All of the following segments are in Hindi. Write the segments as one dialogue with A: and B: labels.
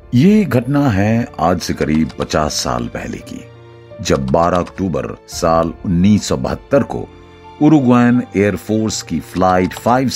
A: ये घटना है आज से करीब 50 साल पहले की, जब 12 अक्टूबर साल 1972 को उरुग्वेन एयरफोर्स की फ्लाइट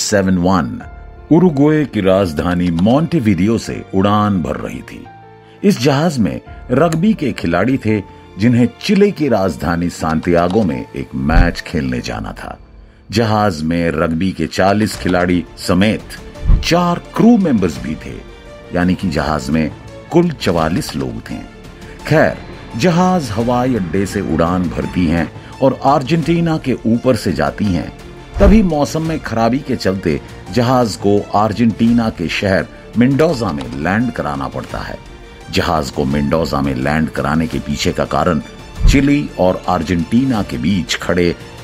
A: 571 उरुग्वे की राजधानी मोंटेविडियो से उड़ान भर रही थी। इस जहाज में रग्बी के खिलाड़ी थे जिन्हें चिली की राजधानी सांतियागो में एक मैच खेलने जाना था। जहाज में रग्बी के 40 खिलाड़ी समेत 4 क्रू मेंबर्स भी थे, यानी कि जहाज में कुल 44 लोग थे। खैर, जहाज हवाई अड्डे से उड़ान भरती हैं और अर्जेंटीना के ऊपर से जाती हैं। तभी मौसम में खराबी के चलते जहाज को अर्जेंटीना के शहर मेंडोजा में लैंड कराना पड़ता है। जहाज को मेंडोजा में लैंड कराने के पीछे का कारण चिली और अर्जेंटीना के बीच खड़े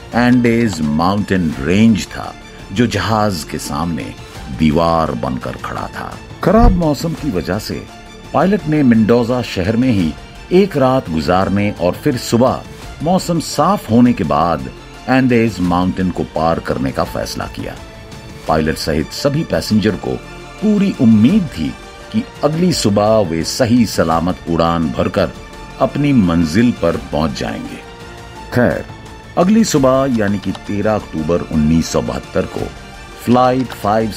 A: एंडेज माउंटेन रेंज था, जो जहाज के सामने दीवार बनकर खड़ा था। खराब मौसम की वजह से पायलट ने मेंडोजा शहर में ही एक रात गुजारने और फिर सुबह मौसम साफ होने के बाद एंडेज माउंटेन को पार करने का फैसला किया। पायलट सहित सभी पैसेंजर को पूरी उम्मीद थी कि अगली सुबह वे सही सलामत उड़ान भरकर अपनी मंजिल पर पहुंच जाएंगे। खैर, अगली सुबह यानी कि 13 अक्टूबर 1972 को फ्लाइट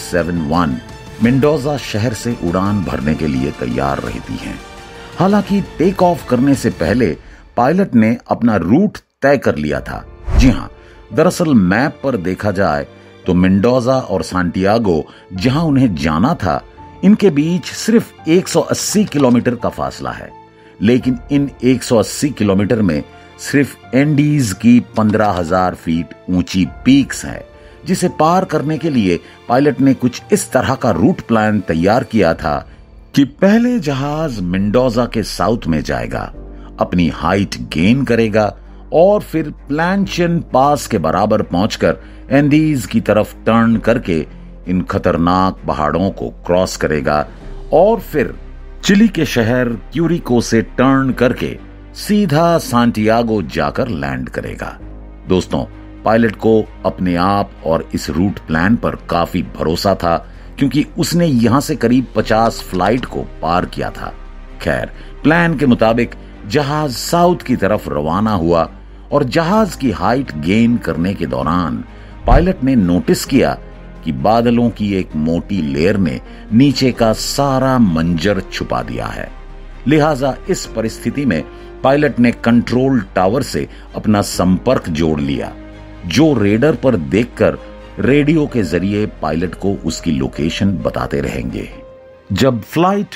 A: 571 मेंडोजा शहर से उड़ान भरने के लिए तैयार रहती हैं। हालांकि टेक ऑफ करने से पहले पायलट ने अपना रूट तय कर लिया था। जी हां, दरअसल मैप पर देखा जाए तो मेंडोजा और सांटियागो जहां उन्हें जाना था, इनके बीच सिर्फ 180 किलोमीटर का फासला है। लेकिन इन 180 किलोमीटर में सिर्फ एंडीज की 15,000 फीट ऊंची पीक्स है, जिसे पार करने के लिए पायलट ने कुछ इस तरह का रूट प्लान तैयार किया था कि पहले जहाज मेंडोजा के साउथ में जाएगा, अपनी हाइट गेन करेगा और फिर प्लांचन पास के बराबर पहुंचकर एंडीज की तरफ टर्न करके इन खतरनाक पहाड़ों को क्रॉस करेगा और फिर चिली के शहर क्यूरिको से टर्न करके सीधा सांटियागो जाकर लैंड करेगा। दोस्तों, पायलट को अपने आप और इस रूट प्लान पर काफी भरोसा था, क्योंकि उसने यहां से करीब 50 फ्लाइट को पार किया था। खैर, प्लान के मुताबिक जहाज साउथ की तरफ रवाना हुआ और जहाज की हाइट गेन करने के दौरान पायलट ने नोटिस किया कि बादलों की एक मोटी लेयर ने नीचे का सारा मंजर छुपा दिया है। लिहाजा इस परिस्थिति में पायलट ने कंट्रोल टावर से अपना संपर्क जोड़ लिया, जो रेडर पर देखकर रेडियो के जरिए पायलट को उसकी लोकेशन बताते रहेंगे। जब फ्लाइट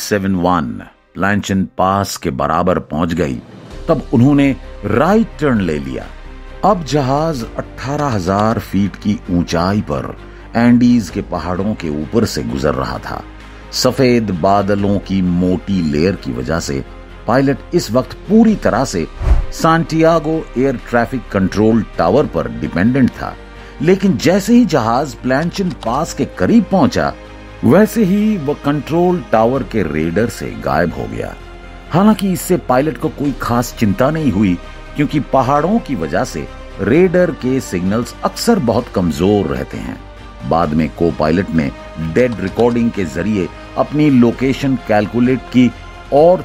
A: 571 प्लांचन पास के बराबर पहुंच गई, तब उन्होंने राइट टर्न ले लिया। अब जहाज 18,000 फीट की ऊंचाई पर एंडीज के पहाड़ों के ऊपर से गुजर रहा था। सफेद बादलों की मोटी लेयर की वजह से पायलट इस वक्त पूरी तरह से Santiago air traffic control tower पर डिपेंडेंट था। लेकिन जैसे ही जहाज प्लांचन पास के करीब पहुंचा, वैसे ही वह कंट्रोल टावर के रेडर से गायब हो गया। हालांकि इससे पायलट को कोई खास चिंता नहीं हुई, क्योंकि पहाड़ों की वजह से रेडर के सिग्नल्स अक्सर बहुत कमजोर रहते हैं। बाद में को पायलट ने डेड रिकॉर्डिंग के जरिए अपनी लोकेशन कैलकुलेट की और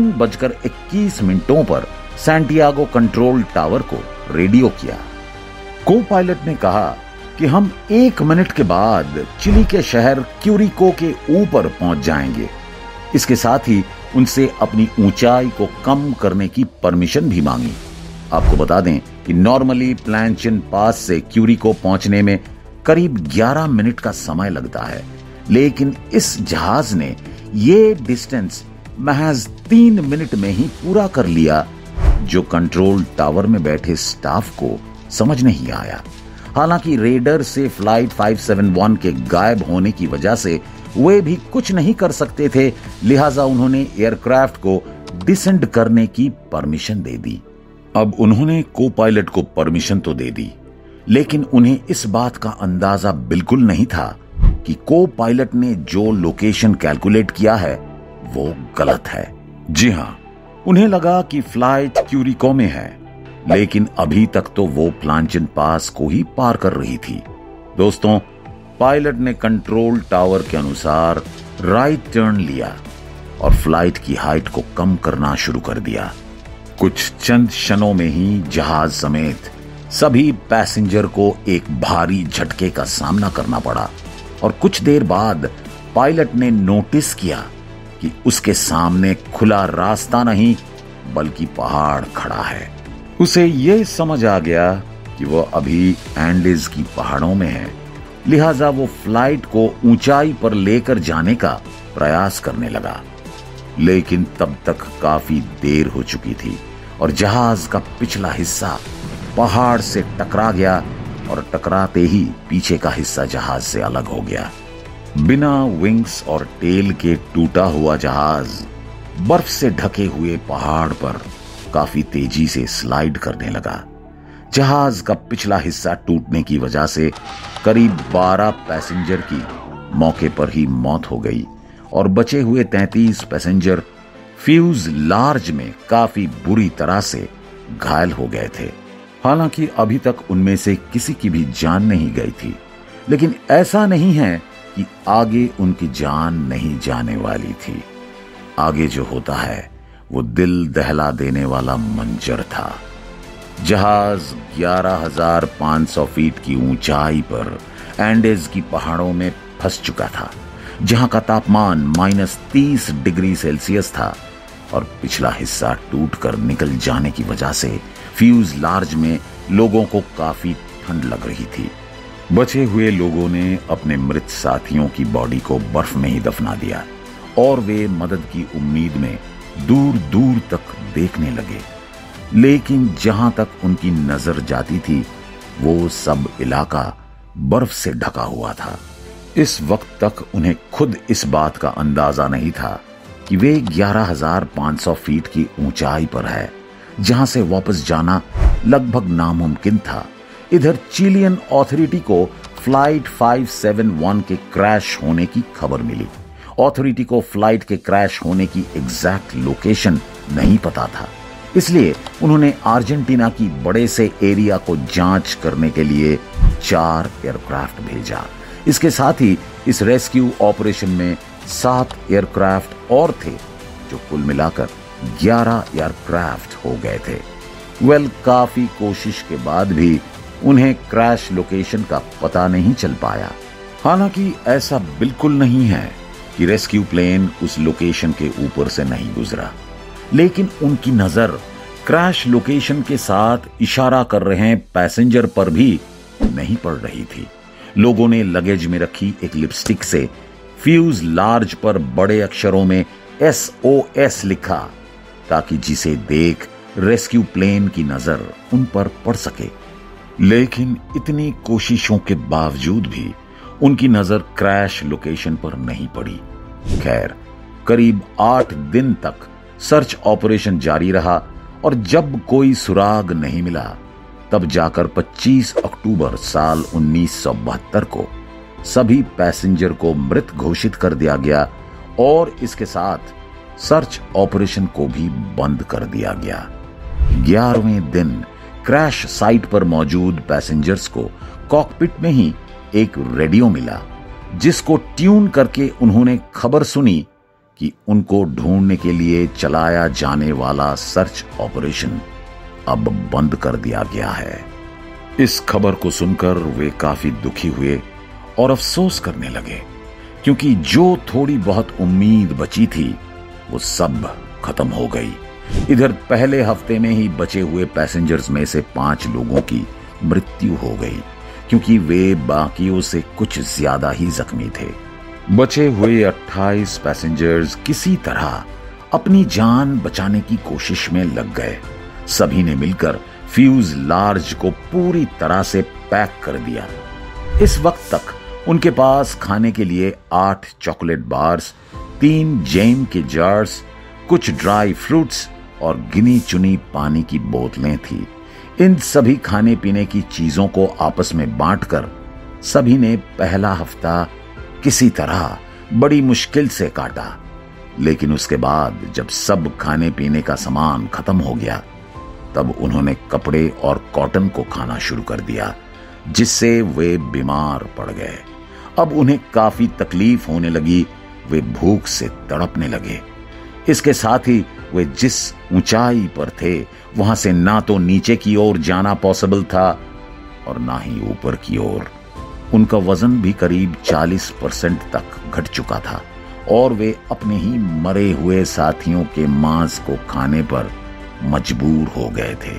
A: 3:21 पर सैंटियागो कंट्रोल टावर को रेडियो किया। को पायलट ने कहा कि हम 1 मिनट के बाद चिली के शहर क्यूरिको के ऊपर पहुंच जाएंगे। इसके साथ ही उनसे अपनी ऊंचाई को कम करने की परमिशन भी मांगी। आपको बता दें कि नॉर्मली प्लांचन पास से क्यूरिको पहुंचने में करीब 11 मिनट का समय लगता है, लेकिन इस जहाज ने ये डिस्टेंस महज 3 मिनट में ही पूरा कर लिया, जो कंट्रोल टावर में बैठे स्टाफ को समझ नहीं आया। हालांकि रेडर से फ्लाइट 571 के गायब होने की वजह से वे भी कुछ नहीं कर सकते थे, लिहाजा उन्होंने एयरक्राफ्ट को डिसेंड करने की परमिशन दे दी। अब उन्होंने को पायलट को परमिशन तो दे दी, लेकिन उन्हें इस बात का अंदाजा बिल्कुल नहीं था कि को पायलट ने जो लोकेशन कैलकुलेट किया है वो गलत है। जी हां, उन्हें लगा कि फ्लाइट क्यूरिको में है, लेकिन अभी तक तो वो प्लांचन पास को ही पार कर रही थी। दोस्तों, पायलट ने कंट्रोल टावर के अनुसार राइट टर्न लिया और फ्लाइट की हाइट को कम करना शुरू कर दिया। कुछ चंद क्षणों में ही जहाज समेत सभी पैसेंजर को एक भारी झटके का सामना करना पड़ा और कुछ देर बाद पायलट ने नोटिस किया कि उसके सामने खुला रास्ता नहीं बल्कि पहाड़ खड़ा है। उसे यह समझ आ गया कि वो अभी एंडीज की पहाड़ों में है, लिहाजा वो फ्लाइट को ऊंचाई पर लेकर जाने का प्रयास करने लगा। लेकिन तब तक काफी देर हो चुकी थी और जहाज का पिछला हिस्सा पहाड़ से टकरा गया और टकराते ही पीछे का हिस्सा जहाज से अलग हो गया। बिना विंग्स और टेल के टूटा हुआ जहाज बर्फ से ढके हुए पहाड़ पर काफी तेजी से स्लाइड करने लगा। जहाज का पिछला हिस्सा टूटने की वजह से करीब 12 पैसेंजर की मौके पर ही मौत हो गई और बचे हुए 33 पैसेंजर फ्यूज लार्ज में काफी बुरी तरह से घायल हो गए थे। हालांकि अभी तक उनमें से किसी की भी जान नहीं गई थी, लेकिन ऐसा नहीं है कि आगे उनकी जान नहीं जाने वाली थी। आगे जो होता है वो दिल दहला देने वाला मंजर था। जहाज 11,500 फीट की ऊंचाई पर एंडीज की पहाड़ों में फंस चुका था, जहां का तापमान -30 डिग्री सेल्सियस था और पिछला हिस्सा टूटकर निकल जाने की वजह से फ्यूज लार्ज में लोगों को काफी ठंड लग रही थी। बचे हुए लोगों ने अपने मृत साथियों की बॉडी को बर्फ में ही दफना दिया और वे मदद की उम्मीद में दूर दूर तक देखने लगे। लेकिन जहां तक उनकी नजर जाती थी वो सब इलाका बर्फ से ढका हुआ था। इस वक्त तक उन्हें खुद इस बात का अंदाजा नहीं था कि वे 11,500 फीट की ऊंचाई पर है, जहां से वापस जाना लगभग नामुमकिन था। इधर चिलियन अथॉरिटी को फ्लाइट 571 के क्रैश होने की खबर मिली। अथॉरिटी को फ्लाइट के क्रैश होने की एग्जैक्ट लोकेशन नहीं पता था, इसलिए उन्होंने अर्जेंटीना की बड़े से एरिया को जांच करने के लिए 4 एयरक्राफ्ट भेजा। इसके साथ ही इस रेस्क्यू ऑपरेशन में 7 एयरक्राफ्ट और थे, जो कुल मिलाकर 11 एयरक्राफ्ट हो गए थे। काफी कोशिश के बाद भी उन्हें क्रैश लोकेशन का पता नहीं चल पाया। हालांकि ऐसा बिल्कुल नहीं है कि रेस्क्यू प्लेन उस लोकेशन के ऊपर से नहीं गुजरा, लेकिन उनकी नजर क्रैश लोकेशन के साथ इशारा कर रहे पैसेंजर पर भी नहीं पड़ रही थी। लोगों ने लगेज में रखी एक लिपस्टिक से फ्यूज लार्ज पर बड़े अक्षरों में SOS लिखा, ताकि जिसे देख रेस्क्यू प्लेन की नजर उन पर पड़ सके। लेकिन इतनी कोशिशों के बावजूद भी उनकी नजर क्रैश लोकेशन पर नहीं पड़ी। खैर, करीब 8 दिन तक सर्च ऑपरेशन जारी रहा और जब कोई सुराग नहीं मिला, तब जाकर 25 अक्टूबर साल 1972 को सभी पैसेंजर को मृत घोषित कर दिया गया और इसके साथ सर्च ऑपरेशन को भी बंद कर दिया गया। 11वें दिन क्रैश साइट पर मौजूद पैसेंजर्स को कॉकपिट में ही एक रेडियो मिला, जिसको ट्यून करके उन्होंने खबर सुनी कि उनको ढूंढने के लिए चलाया जाने वाला सर्च ऑपरेशन अब बंद कर दिया गया है। इस खबर को सुनकर वे काफी दुखी हुए और अफसोस करने लगे, क्योंकि जो थोड़ी बहुत उम्मीद बची थी वो सब खत्म हो गई। इधर पहले हफ्ते में ही बचे हुए पैसेंजर्स में से 5 लोगों की मृत्यु हो गई, क्योंकि वे बाकियों से कुछ ज्यादा ही जख्मी थे। बचे हुए 28 पैसेंजर्स किसी तरह अपनी जान बचाने की कोशिश में लग गए। सभी ने मिलकर फ्यूज लार्ज को पूरी तरह से पैक कर दिया। इस वक्त तक उनके पास खाने के लिए 8 चॉकलेट बार्स, 3 जैम के जार्स, कुछ ड्राई फ्रूट्स और गिनी चुनी पानी की बोतलें थी। इन सभी खाने पीने की चीजों को आपस में बांटकर सभी ने पहला हफ्ता किसी तरह बड़ी मुश्किल से काटा। लेकिन उसके बाद जब सब खाने पीने का सामान खत्म हो गया, तब उन्होंने कपड़े और कॉटन को खाना शुरू कर दिया, जिससे वे बीमार पड़ गए। अब उन्हें काफी तकलीफ होने लगी, वे भूख से तड़पने लगे। इसके साथ ही वे जिस ऊंचाई पर थे वहां से ना तो नीचे की ओर जाना पॉसिबल था और ना ही ऊपर की ओर। उनका वजन भी करीब 40% तक घट चुका था और वे अपने ही मरे हुए साथियों के मांस को खाने पर मजबूर हो गए थे।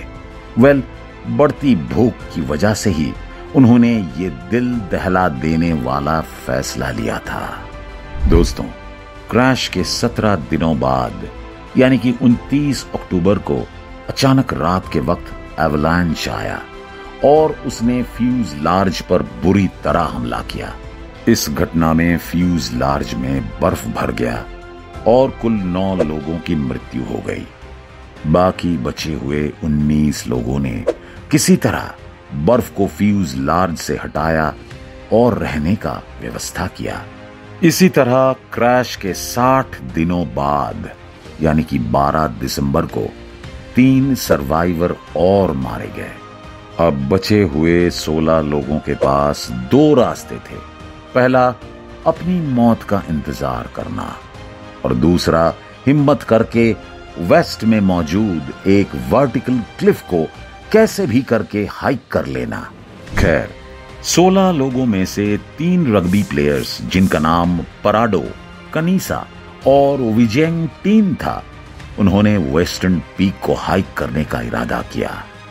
A: बढ़ती भूख की वजह से ही उन्होंने ये दिल दहला देने वाला फैसला लिया था। दोस्तों, क्रैश के 17 दिनों बाद यानी कि 29 अक्टूबर को अचानक रात के वक्त एवलांच आया और उसने फ्यूजलार्ज पर बुरी तरह हमला किया। इस घटना में फ्यूजलार्ज में बर्फ भर गया और कुल 9 लोगों की मृत्यु हो गई। बाकी बचे हुए 19 लोगों ने किसी तरह बर्फ को फ्यूजलार्ज से हटाया और रहने का व्यवस्था किया। इसी तरह क्रैश के 60 दिनों बाद यानी कि 12 दिसंबर को 3 सर्वाइवर और मारे गए। अब बचे हुए 16 लोगों के पास 2 रास्ते थे। पहला, अपनी मौत का इंतजार करना और दूसरा, हिम्मत करके वेस्ट में मौजूद एक वर्टिकल क्लिफ को कैसे भी करके हाइक कर लेना। खैर, 16 लोगों में से 3 रग्बी प्लेयर्स जिनका नाम पराडो, कनीसा और विजेंग टीन था, उन्होंने वेस्टर्न पीक को हाइक करने का इरादा किया।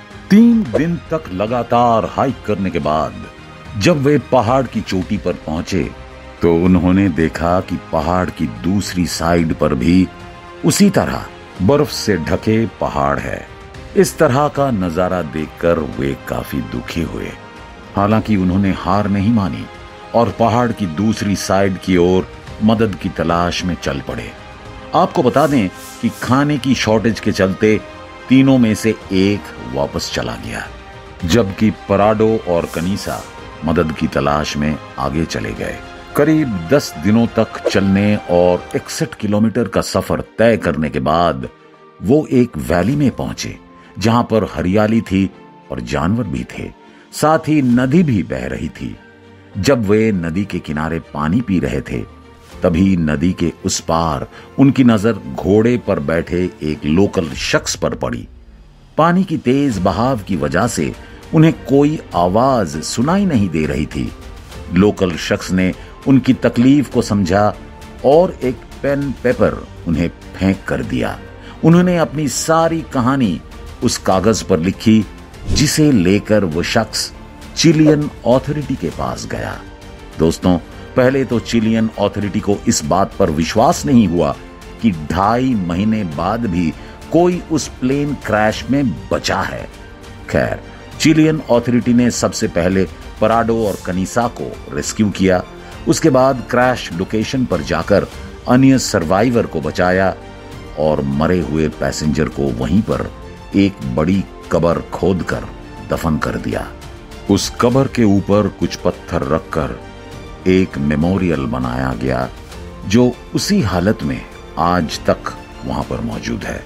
A: 3 दिन तक लगातार हाइक करने के बाद जब वे पहाड़ की चोटी पर पहुंचे तो उन्होंने देखा कि पहाड़ की दूसरी साइड पर भी उसी तरह बर्फ से ढके पहाड़ है। इस तरह का नजारा देखकर वे काफी दुखी हुए। हालांकि उन्होंने हार नहीं मानी और पहाड़ की दूसरी साइड की ओर मदद की तलाश में चल पड़े। आपको बता दें कि खाने की शॉर्टेज के चलते तीनों में से एक वापस चला गया, जबकि पराडो और कनीसा मदद की तलाश में आगे चले गए। करीब 10 दिनों तक चलने और 61 किलोमीटर का सफर तय करने के बाद वो एक वैली में पहुंचे जहां पर हरियाली थी और जानवर भी थे, साथ ही नदी भी बह रही थी। जब वे नदी के किनारे पानी पी रहे थे तभी नदी के उस पार उनकी नजर घोड़े पर बैठे एक लोकल शख्स पर पड़ी। पानी की तेज बहाव की वजह से उन्हें कोई आवाज सुनाई नहीं दे रही थी। लोकल शख्स ने उनकी तकलीफ को समझा और एक पेन पेपर उन्हें फेंक कर दिया। उन्होंने अपनी सारी कहानी उस कागज पर लिखी, जिसे लेकर वो शख्स चिलियन अथॉरिटी के पास गया। दोस्तों, पहले तो चिलियन अथॉरिटी को इस बात पर विश्वास नहीं हुआ कि 2.5 महीने बाद भी कोई उस प्लेन क्रैश में बचा है। खैर, चिलियन अथॉरिटी ने सबसे पहले पराडो और कनीसा को रेस्क्यू किया। उसके बाद क्रैश लोकेशन पर जाकर अन्य सर्वाइवर को बचाया और मरे हुए पैसेंजर को वहीं पर एक बड़ी कब्र खोदकर दफन कर दिया। उस कब्र के ऊपर कुछ पत्थर रखकर एक मेमोरियल बनाया गया जो उसी हालत में आज तक वहां पर मौजूद है।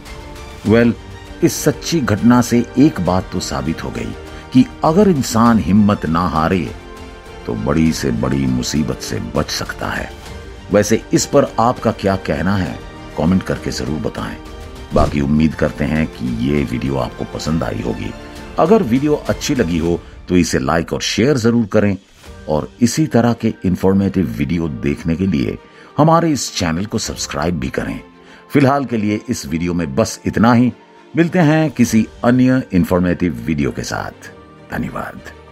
A: इस सच्ची घटना से एक बात तो साबित हो गई कि अगर इंसान हिम्मत ना हारे तो बड़ी से बड़ी मुसीबत से बच सकता है। वैसे इस पर आपका क्या कहना है, कमेंट करके जरूर बताएं। बाकी उम्मीद करते हैं कि ये वीडियो आपको पसंद आई होगी। अगर वीडियो अच्छी लगी हो तो इसे लाइक और शेयर जरूर करें और इसी तरह के इंफॉर्मेटिव वीडियो देखने के लिए हमारे इस चैनल को सब्सक्राइब भी करें। फिलहाल के लिए इस वीडियो में बस इतना ही। मिलते हैं किसी अन्य इंफॉर्मेटिव वीडियो के साथ। धन्यवाद।